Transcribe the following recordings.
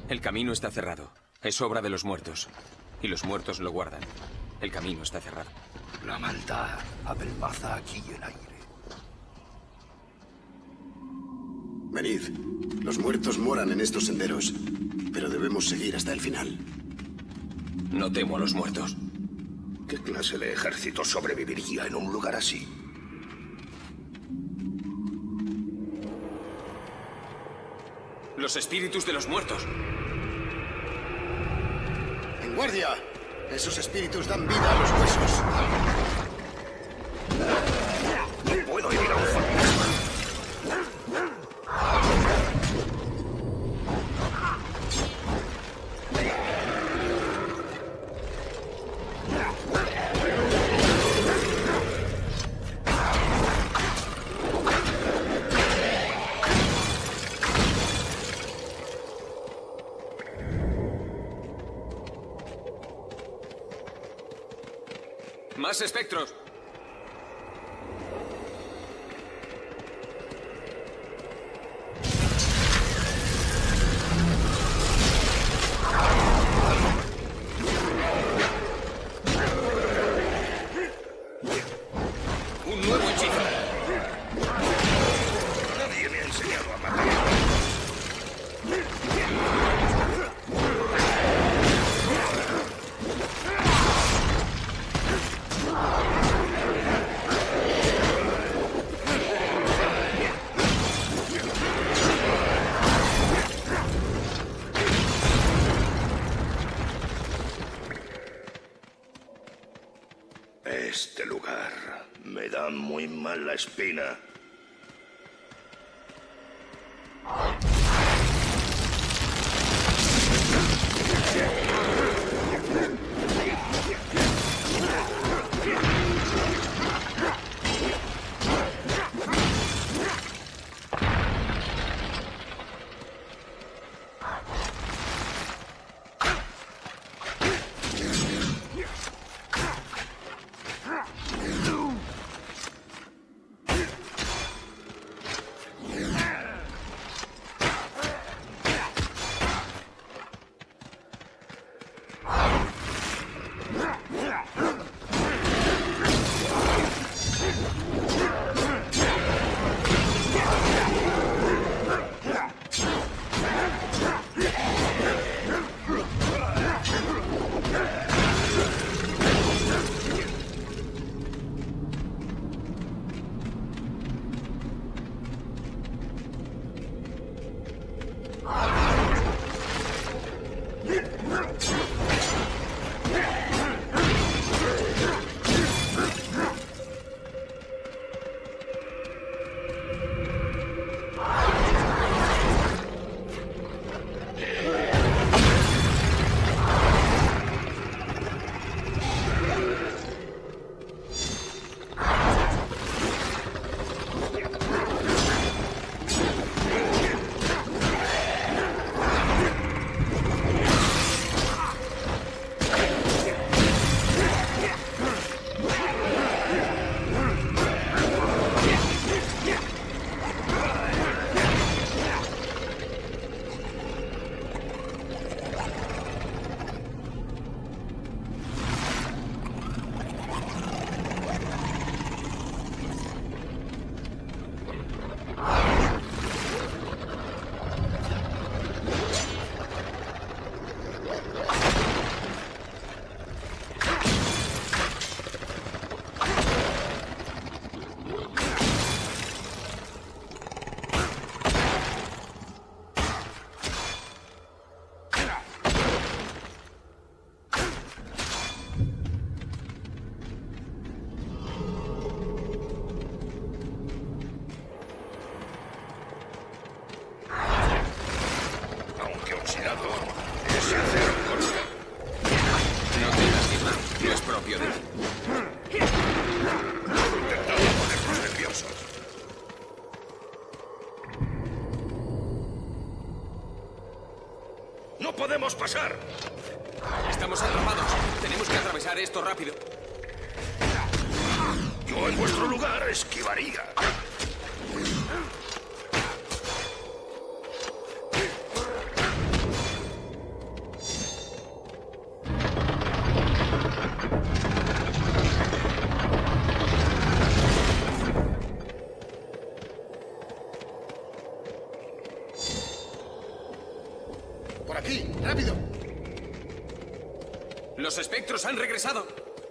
El camino está cerrado. Es obra de los muertos. Y los muertos lo guardan. El camino está cerrado. La maldad apelmaza aquí el aire. Venid. Los muertos moran en estos senderos, pero debemos seguir hasta el final. No temo a los muertos. ¿Qué clase de ejército sobreviviría en un lugar así? Los espíritus de los muertos. ¡En guardia! Esos espíritus dan vida a los huesos. No puedo ir a un fantasma. ¡Más espectros! ¡Un nuevo hechizo! Nadie me ha enseñado a matar. Este lugar me da muy mal la espina. ¡No podemos pasar! Estamos atrapados. Tenemos que atravesar esto rápido. Yo en vuestro lugar esquivaría. ¡Por aquí! ¡Rápido! ¡Los espectros han regresado!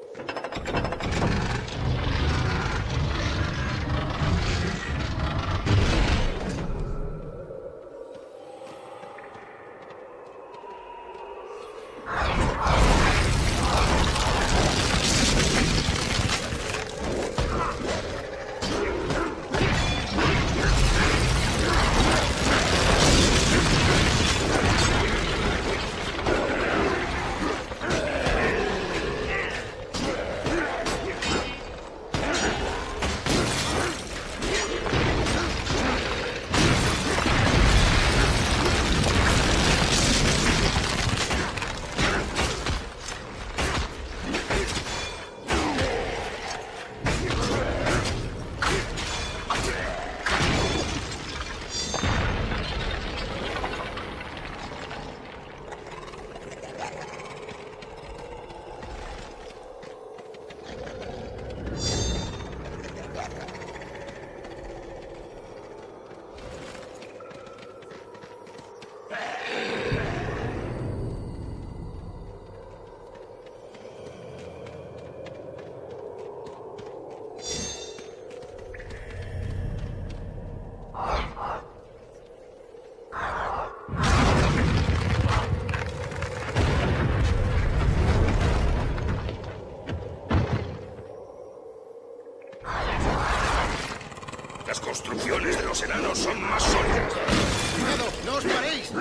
Las construcciones de los enanos son más sólidas. ¡Cuidado! ¡No os paréis!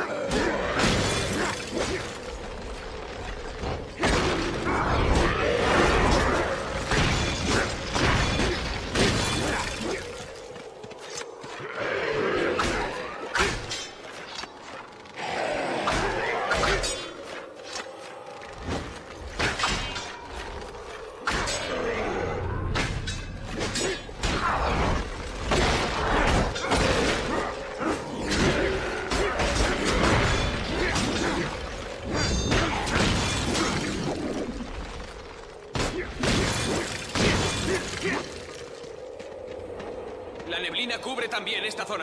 La neblina cubre también esta zona.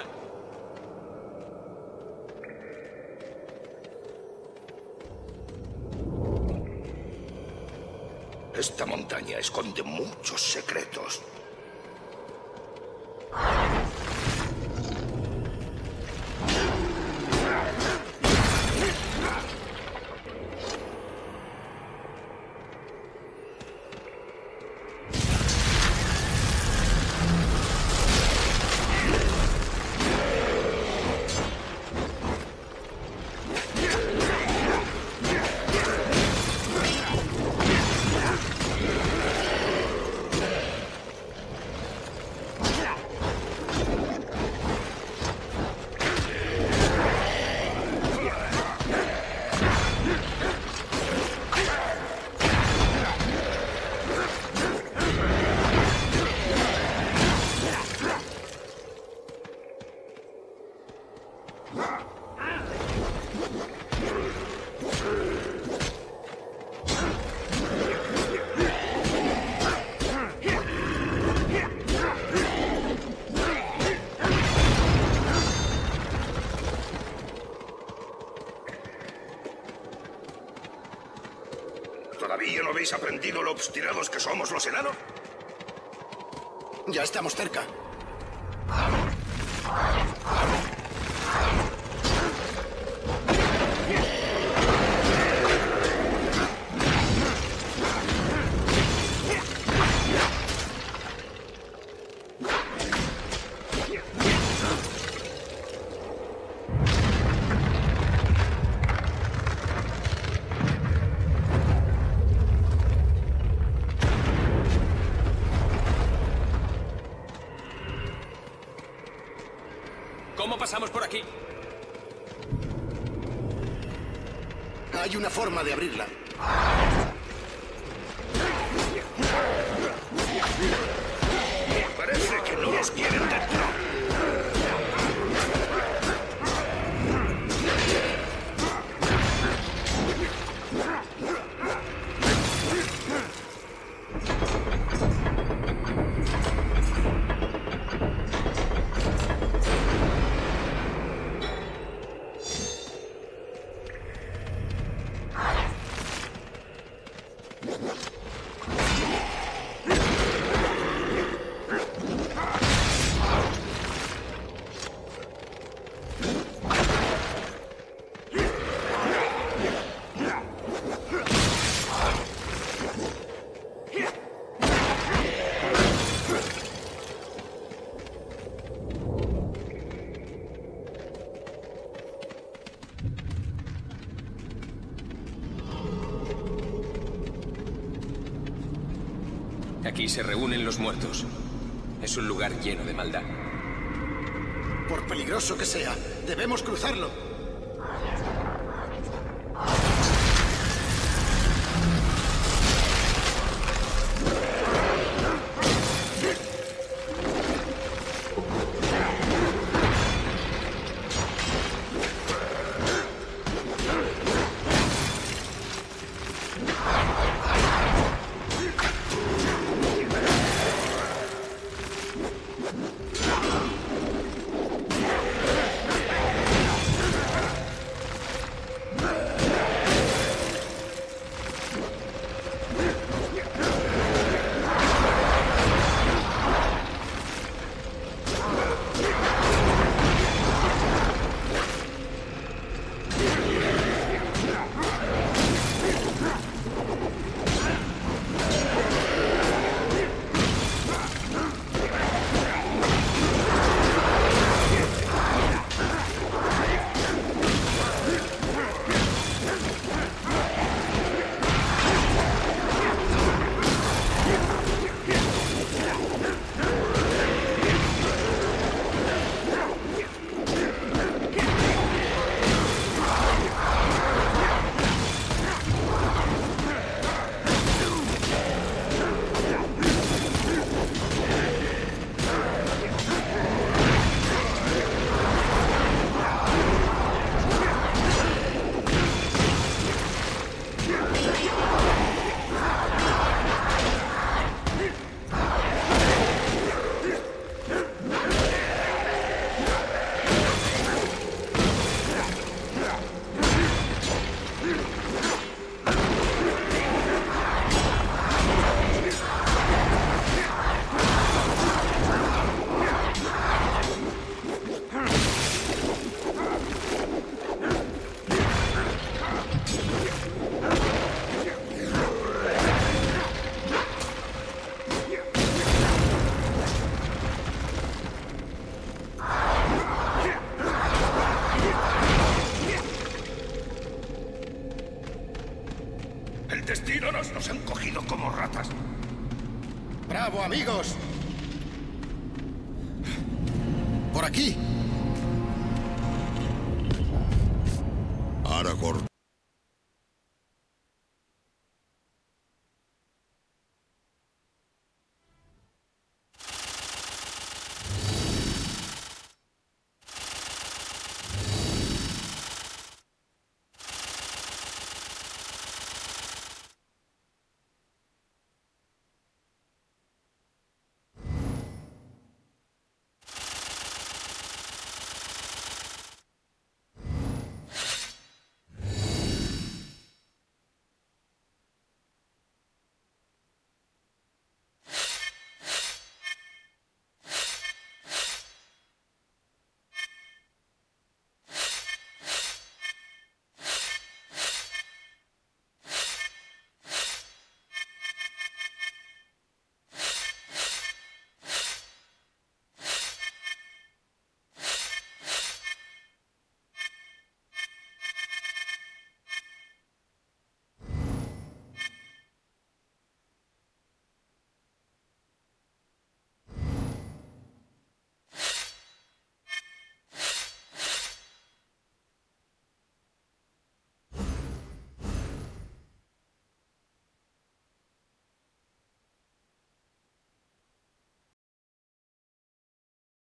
Esta montaña esconde muchos secretos. ¿Todavía no habéis aprendido lo obstinados que somos los enanos? Ya estamos cerca. ¿Cómo pasamos por aquí? Hay una forma de abrirla. Parece que no nos quieren dentro. Aquí se reúnen los muertos. Es un lugar lleno de maldad. Por peligroso que sea, debemos cruzarlo. El destino nos han cogido como ratas. ¡Bravo, amigos! Por aquí. Aragorn.